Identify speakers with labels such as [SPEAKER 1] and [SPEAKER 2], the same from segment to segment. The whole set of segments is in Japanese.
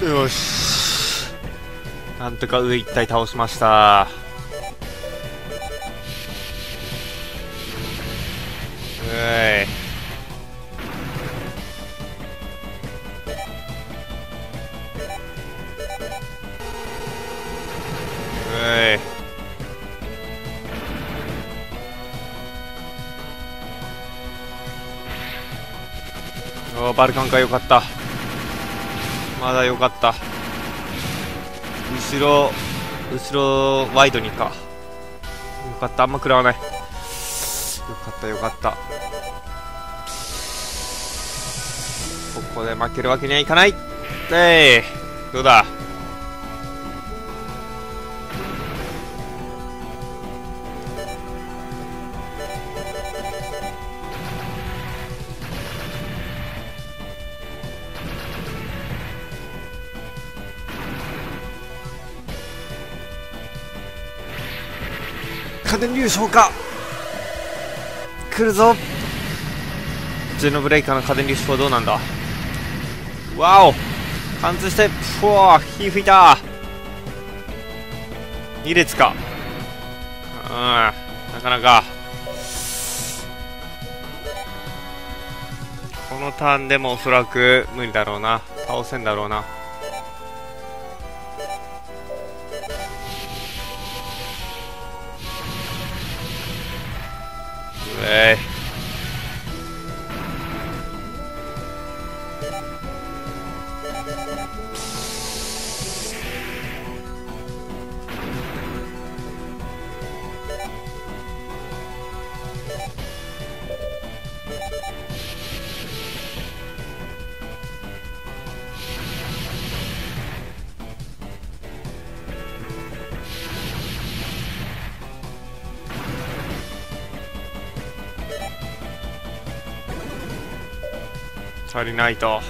[SPEAKER 1] よし、なんとか上一体倒しました。バルカンか、よかった。まだよかった。後ろワイドにか。よかった、あんま食らわない。よかったよかった。ここで負けるわけにはいかない。どうだ。家電流昇か。来るぞ。ゼノブレイカーの家電流昇はどうなんだ。わお、貫通して、ふわー、火吹いた。2列か。なかなかこのターンでもおそらく無理だろうな。倒せんだろうな。足りないと。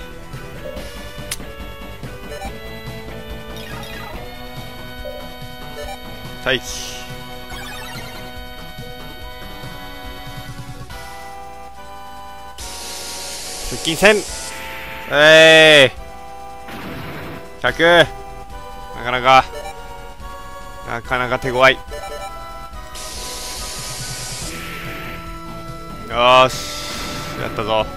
[SPEAKER 1] 待機。接近戦。100。なかなか手強い。よーし、やったぞ。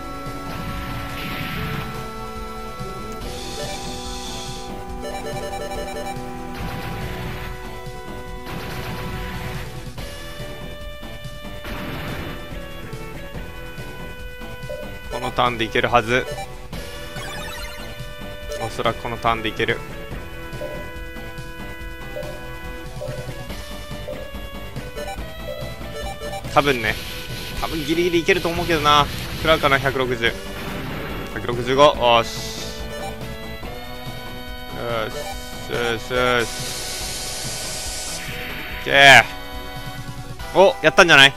[SPEAKER 1] このターンでいけるはず。おそらくこのターンでいける。多分ギリギリいけると思うけどな。食らうかな。160、165。おーし、よしよしよし。オッケー。お、やったんじゃない。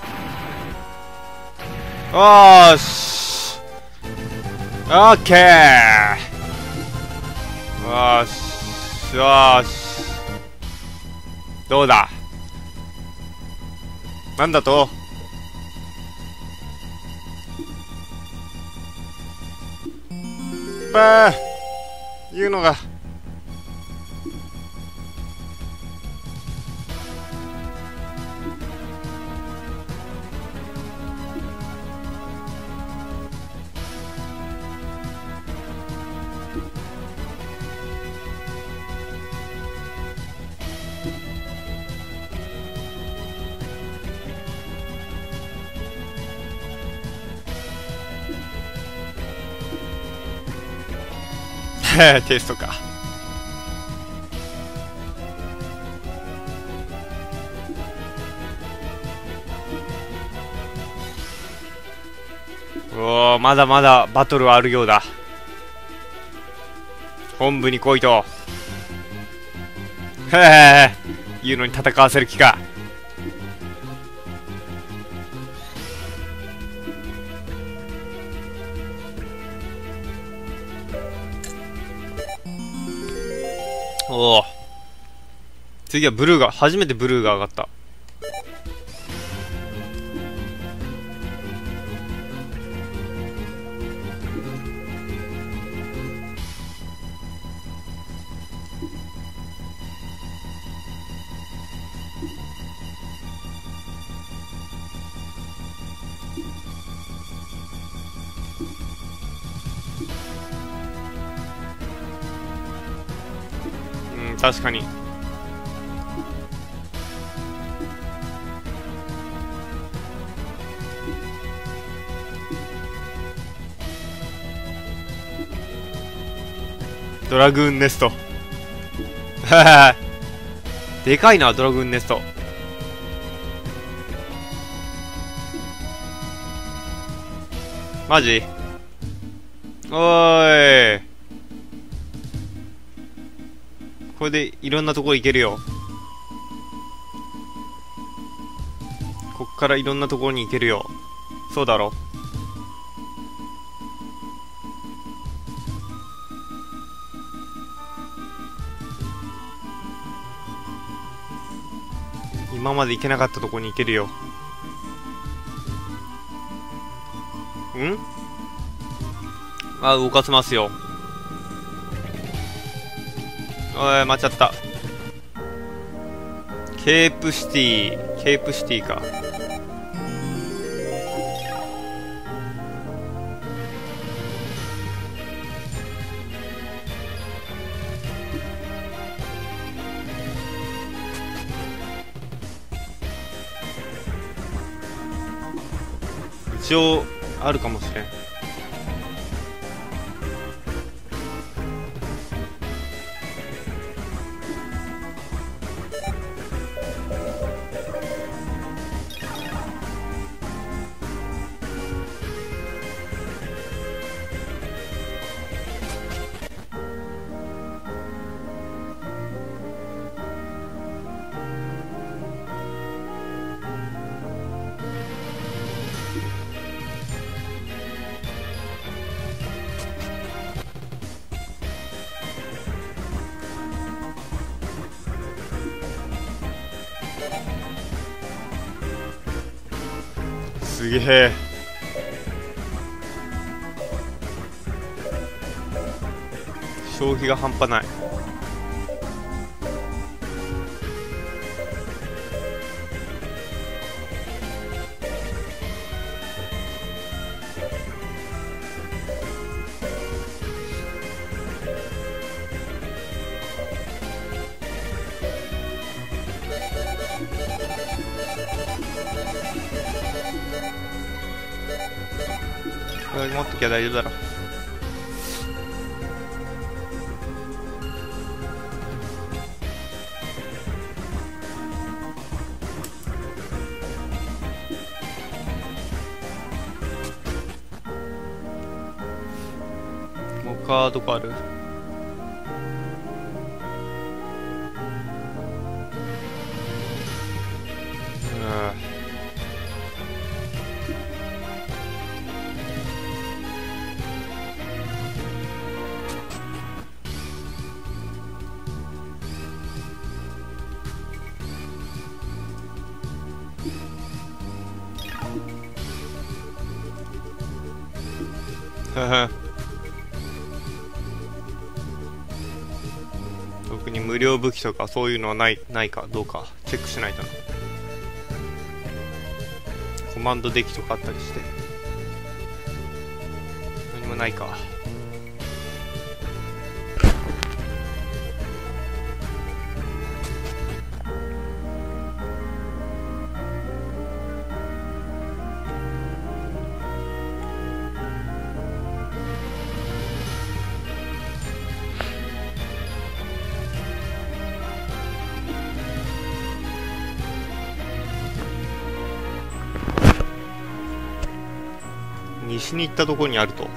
[SPEAKER 1] おーし、オッケー。よーしよーし。どうだ。なんだと。ばー言うのが。テストか。おお、まだまだバトルはあるようだ。本部に来いと。へへ言うのに戦わせる気か。おお、次はブルーが、初めてブルーが上がった。 確かに。ドラグーンネストでかいな、ドラグーンネスト。マジ？おーい、これでいろんなところ行けるよ。こっからいろんなところに行けるよ。そうだろ。今まで行けなかったところに行けるよ。ん？あ、動かせますよ。おい、間違った。ケープシティ。ケープシティか。一応あるかもしれん。すげえ。消費が半端ない。これ持っときゃ大丈夫だろ。他どこある？特に無料武器とかそういうのはないかどうかチェックしないとな。コマンドデッキとかあったりして何もないか。西に行ったところにあると。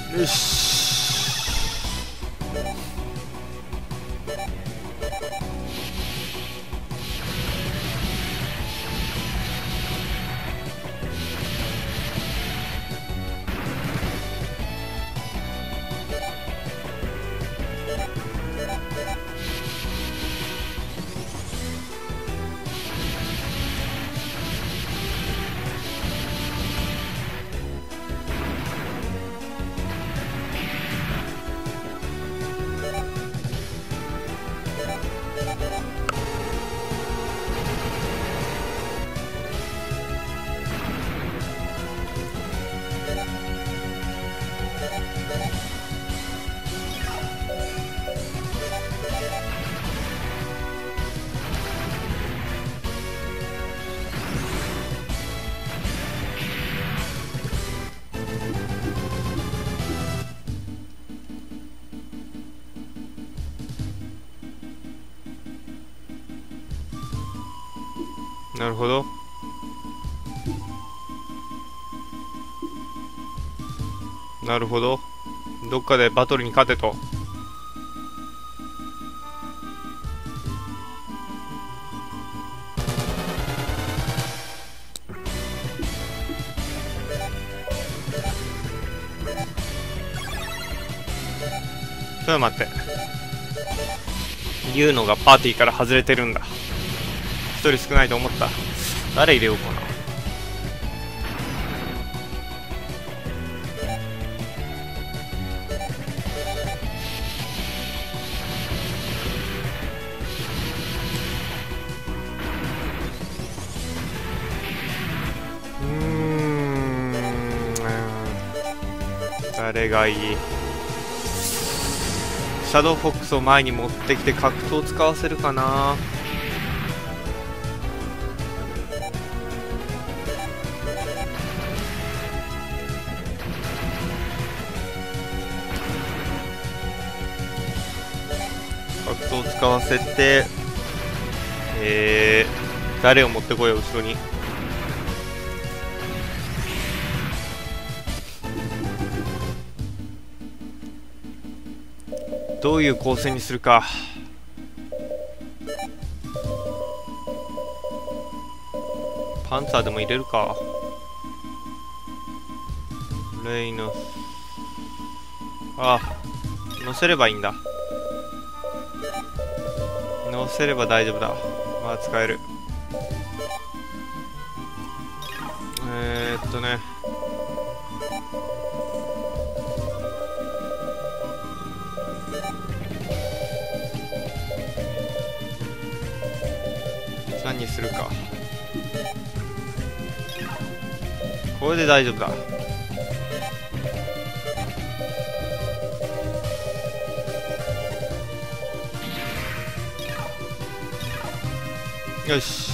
[SPEAKER 1] よし。なるほど。なるほど。どっかでバトルに勝てと。ちょっと待って。ユウノがパーティーから外れてるんだ。一人少ないと思った。誰入れようかな。誰がいい？シャドウフォックスを前に持ってきて格闘を使わせるかな。格闘を使わせて、誰を持ってこよう、後ろに。どういう構成にするか。パンツァーでも入れるか。レイノス。あ、乗せればいいんだ。乗せれば大丈夫だ。まあ使える。ね。何にするか。これで大丈夫だ。よし。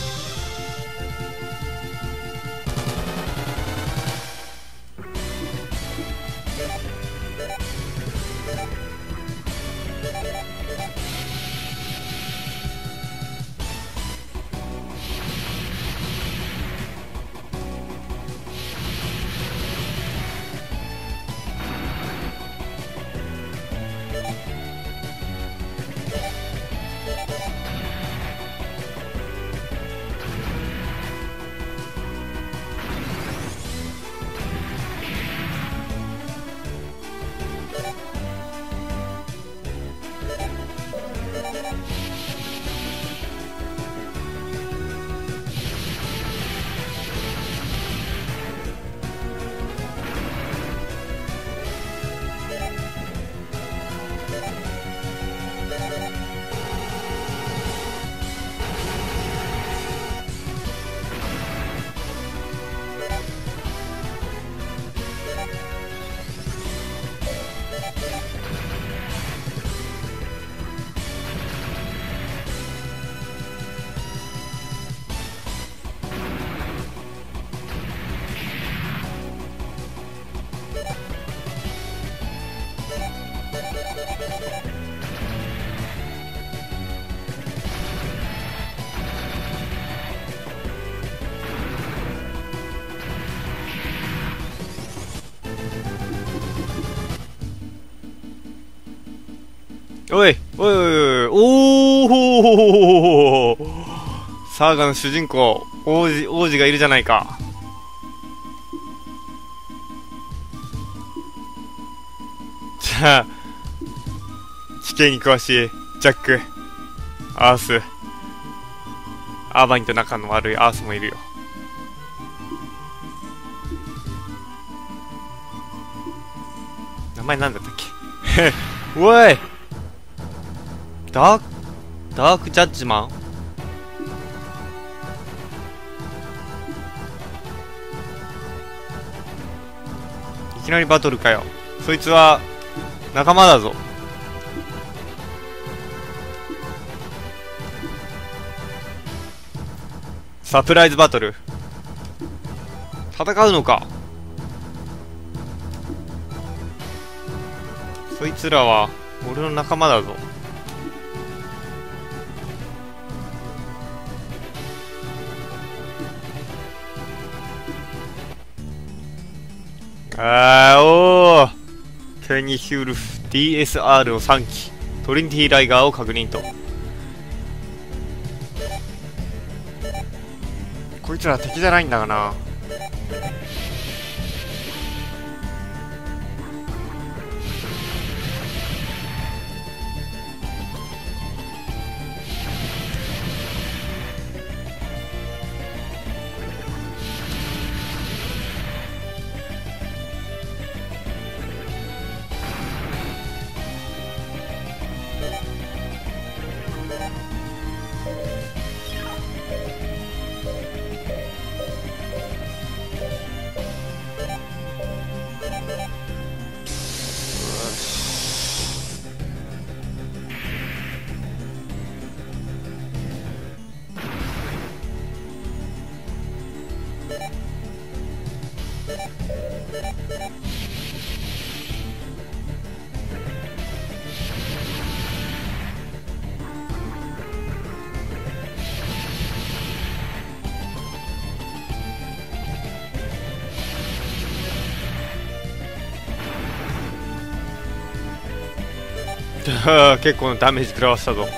[SPEAKER 1] おいおいおいおお、サーガの主人公王子がいるじゃないか。じゃあ地形に詳しいジャック、アース、アーバインと仲の悪いアースもいるよ。名前なんだったっけおい、ダークジャッジマン。いきなりバトルかよ。そいつは仲間だぞ。サプライズバトル戦うのか。そいつらは俺の仲間だぞ。おー、ケニヒュルフ DSR を3機、トリニティライガーを確認と。こいつら敵じゃないんだがな。結構なダメージ食らわせたぞ。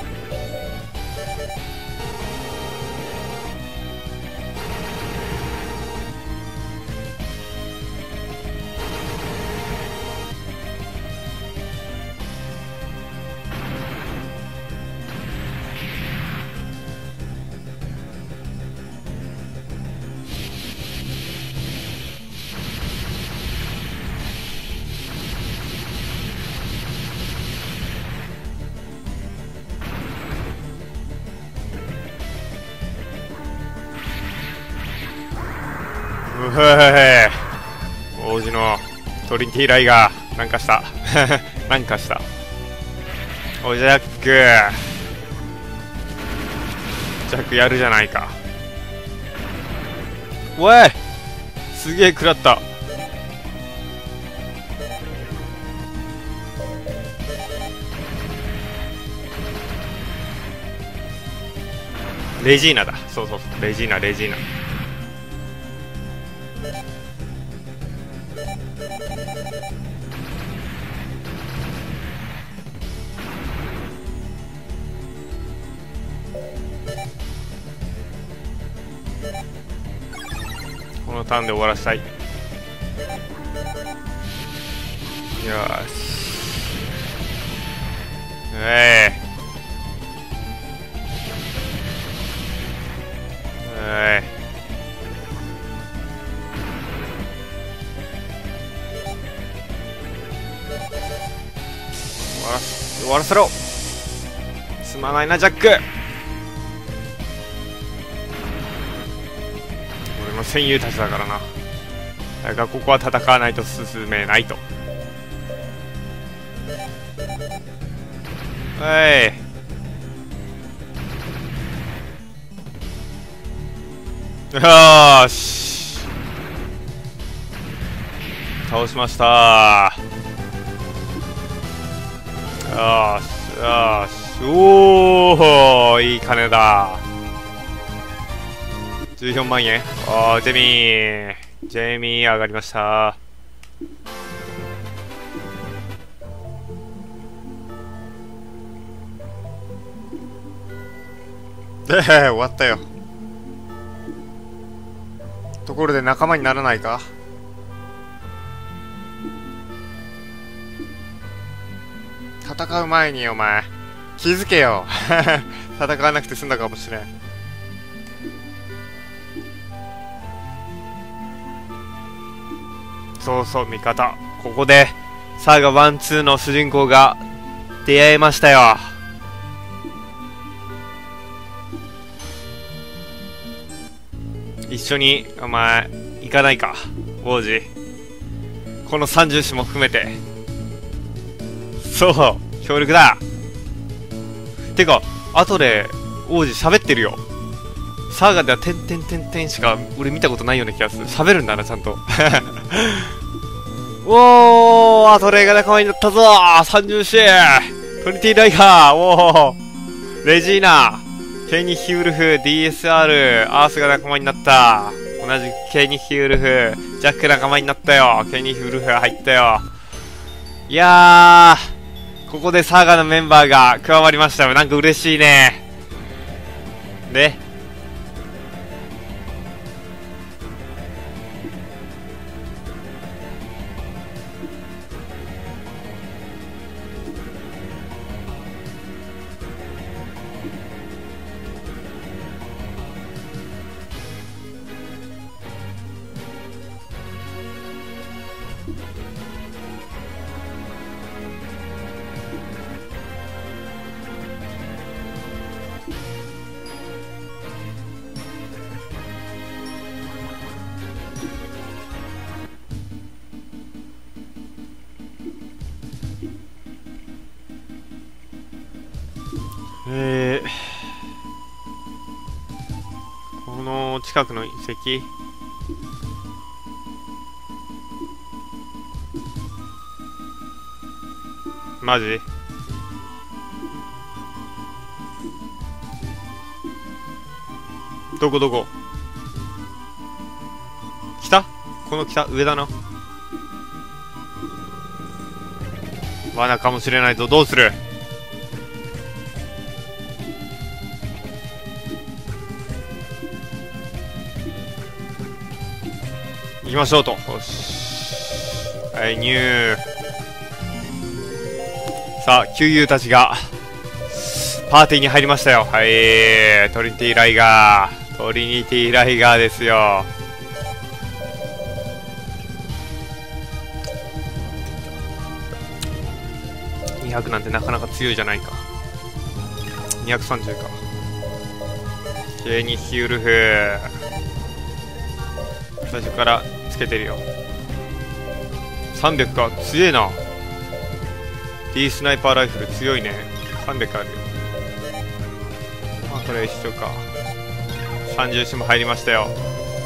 [SPEAKER 1] 王子のトリニティライガーなんかしたなんかした。おいジャック、ジャックやるじゃないか。おいすげえ食らった。レジーナだ。そうそうそう、レジーナ。このターンで終わらせたい。よし、終わらせろ。すまないなジャック。俺の戦友たちだからな。だからここは戦わないと進めないと。よーし、倒しましたー。よしよし、おお、いい金だ。14万円。おー、ジェミー上がりました。 で終わったよ。ところで仲間にならないか？戦う前にお前気づけよ。戦わなくて済んだかもしれん。そうそう、味方。ここでサーガ1、2の主人公が出会えましたよ。一緒にお前行かないか、王子。この三重士も含めて。そう、協力だ。てか後で王子喋ってるよ。サーガでは点しか俺見たことないような気がする。喋るんだな、ちゃんと。おー、アトレイが仲間になったぞ。三重士トリニティライガー、おー、レジーナ、ケニヒウルフ、DSR、アースが仲間になった。同じケニヒウルフ、ジャック仲間になったよ。ケニヒウルフ入ったよ。いやー、ここでサーガのメンバーが加わりましたよ。なんか嬉しいね。で、この近くの遺跡、マジ？どこどこ？北？この北？上だな。罠かもしれないぞ。どうする？行きましょうと。よし。はい、入。さあ、旧友たちがパーティーに入りましたよ。はい、トリニティライガー。トリニティライガーですよ。200なんてなかなか強いじゃないか。230か。ケニヒウルフ。最初からつけてるよ。300か、強えな。 D スナイパーライフル強いね。300あるよ。まあこれは一緒か。30種も入りましたよ。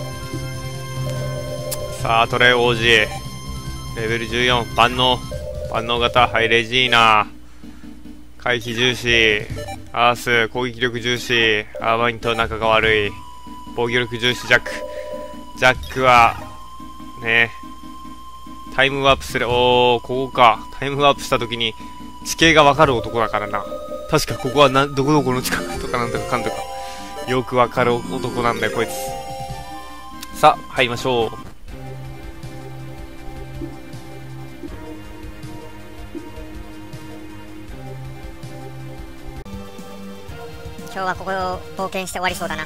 [SPEAKER 1] さあトレイ王子レベル14、万能型。はい、レジーナ、回避重視、アース攻撃力重視、アーバインと仲が悪い、防御力重視。ジャックはね、タイムワープする。おー、ここか。タイムワープした時に地形がわかる男だからな。確かここはどこどこの近くとかなんとかかんとかよくわかる男なんだよこいつ。さあ入りましょう。
[SPEAKER 2] 今日はここを冒険して終わりそうだな。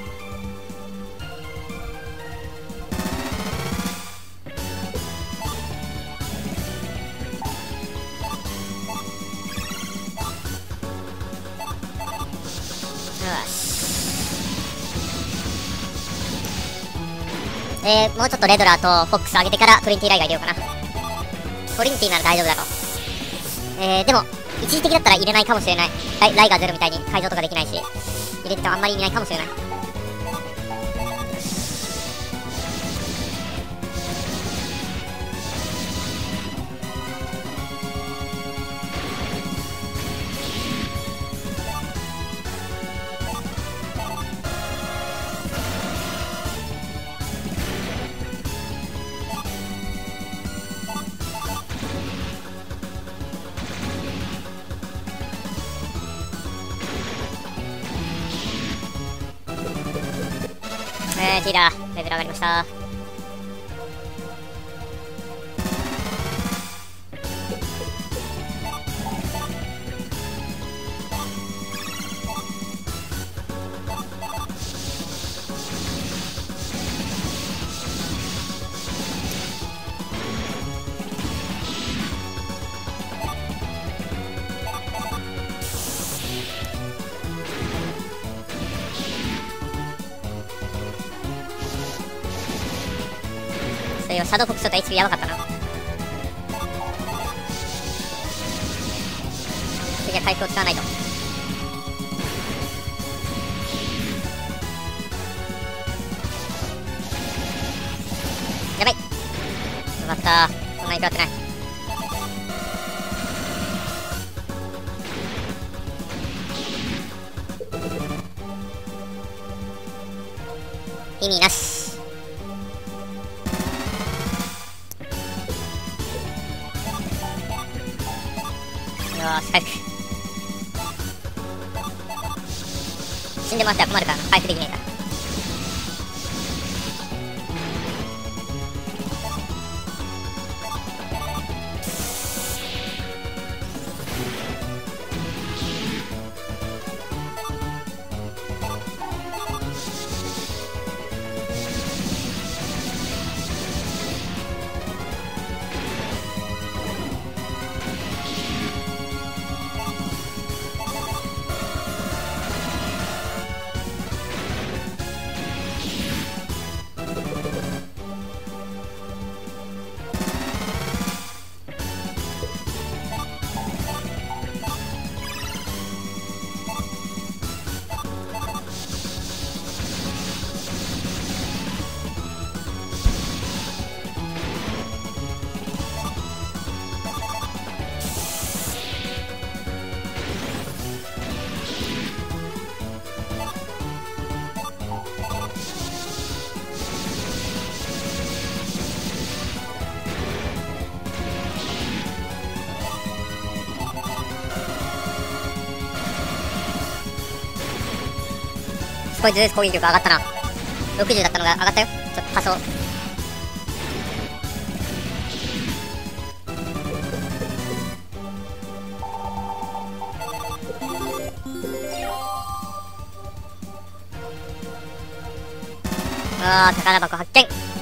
[SPEAKER 2] もうちょっとレドラーとフォックス上げてからトリニティライガー入れようかな。トリニティなら大丈夫だと。でも一時的だったら入れないかもしれない。ライガーゼロみたいに改造とかできないし、入れててもあんまり意味ないかもしれない。 ティーダーレベル上がりました。シャドウフォックスちょっと HP やばかったな。次は回復を使わないと。やばい、よかった。そんなに食らってない。意味なし。よーし、回復。死んでもらっては困るからな、回復できねえから。少しずつ攻撃力上がったな。60だったのが上がったよ。ちょっと多少。宝箱発見。